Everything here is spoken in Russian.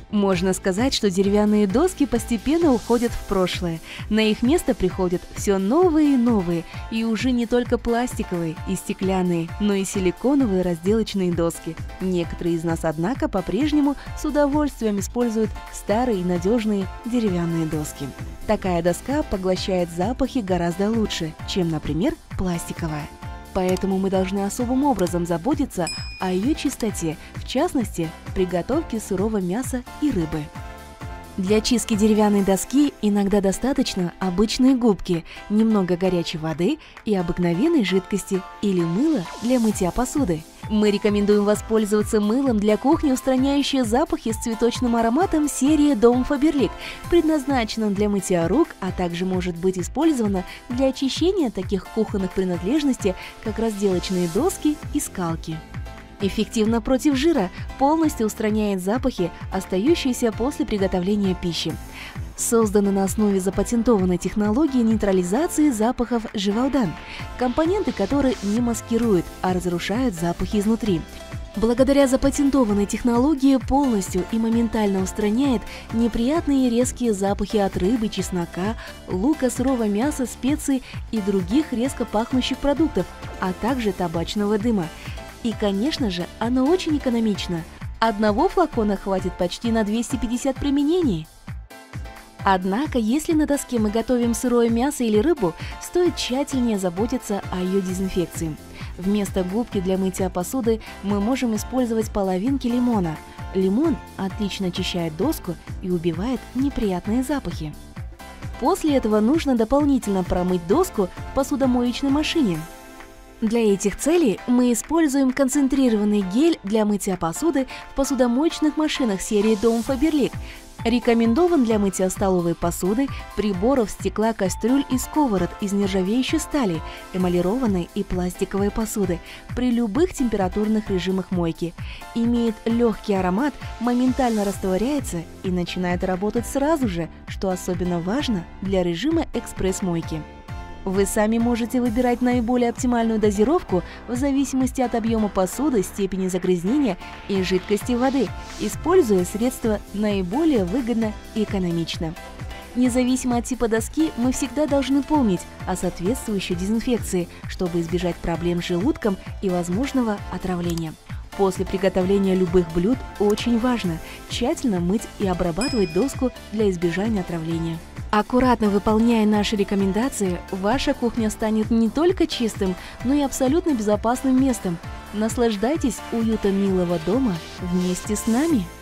Можно сказать, что деревянные доски постепенно уходят в прошлое. На их место приходят все новые и новые, и уже не только пластиковые и стеклянные, но и силиконовые разделочные доски. Некоторые из нас, однако, по-прежнему с удовольствием используют старые и надежные деревянные доски. Такая доска поглощает запахи гораздо лучше, чем, например, пластиковая. Поэтому мы должны особым образом заботиться о ее чистоте, в частности, при готовке сырого мяса и рыбы. Для чистки деревянной доски иногда достаточно обычной губки, немного горячей воды и обыкновенной жидкости или мыла для мытья посуды. Мы рекомендуем воспользоваться мылом для кухни, устраняющее запахи с цветочным ароматом серии Дом Фаберлик, предназначенным для мытья рук, а также может быть использовано для очищения таких кухонных принадлежностей, как разделочные доски и скалки. Эффективно против жира, полностью устраняет запахи, остающиеся после приготовления пищи. Созданы на основе запатентованной технологии нейтрализации запахов Живалдан, компоненты которой не маскируют, а разрушают запахи изнутри. Благодаря запатентованной технологии полностью и моментально устраняет неприятные и резкие запахи от рыбы, чеснока, лука, сырого мяса, специй и других резко пахнущих продуктов, а также табачного дыма. И, конечно же, оно очень экономично. Одного флакона хватит почти на 250 применений. Однако, если на доске мы готовим сырое мясо или рыбу, стоит тщательнее заботиться о ее дезинфекции. Вместо губки для мытья посуды мы можем использовать половинки лимона. Лимон отлично очищает доску и убивает неприятные запахи. После этого нужно дополнительно промыть доску в посудомоечной машине. Для этих целей мы используем концентрированный гель для мытья посуды в посудомоечных машинах серии Дом Фаберлик. Рекомендован для мытья столовой посуды, приборов, стекла, кастрюль и сковород из нержавеющей стали, эмалированной и пластиковой посуды при любых температурных режимах мойки. Имеет легкий аромат, моментально растворяется и начинает работать сразу же, что особенно важно для режима экспресс-мойки. Вы сами можете выбирать наиболее оптимальную дозировку в зависимости от объема посуды, степени загрязнения и жидкости воды, используя средства наиболее выгодно и экономично. Независимо от типа доски, мы всегда должны помнить о соответствующей дезинфекции, чтобы избежать проблем с желудком и возможного отравления. После приготовления любых блюд очень важно тщательно мыть и обрабатывать доску для избежания отравления. Аккуратно выполняя наши рекомендации, ваша кухня станет не только чистым, но и абсолютно безопасным местом. Наслаждайтесь уютом милого дома вместе с нами!